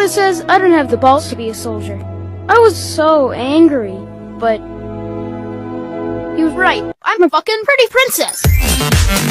father says I don't have the balls to be a soldier. I was so angry, but he was right. I'm a fucking pretty princess.